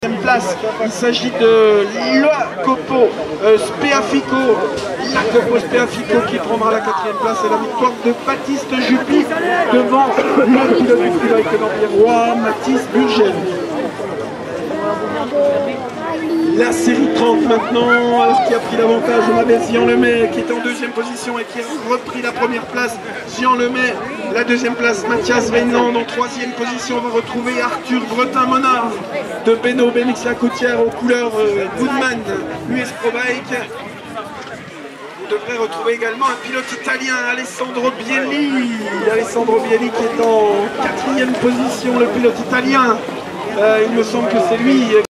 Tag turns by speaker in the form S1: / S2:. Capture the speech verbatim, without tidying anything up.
S1: Place. Il s'agit de Jacopo euh, Speafico, Jacopo Speafico qui prendra la quatrième place et la victoire de Baptiste Juppy devant le pilote du Fribourg Empire Mathis Burgel. La série trente maintenant, alors qui a pris l'avantage, on avait Zian Lemay qui est en deuxième position et qui a repris la première place. Zian Lemay, la deuxième place, Mathias Weinland en troisième position. On va retrouver Arthur Bretin-Monard de Beno B M X La Coutière aux couleurs euh, Goodman U S Pro Bike. Vous devrez retrouver également un pilote italien, Alessandro Bielli. Alessandro Bielli qui est en quatrième position, le pilote italien. Euh, il me semble que c'est lui.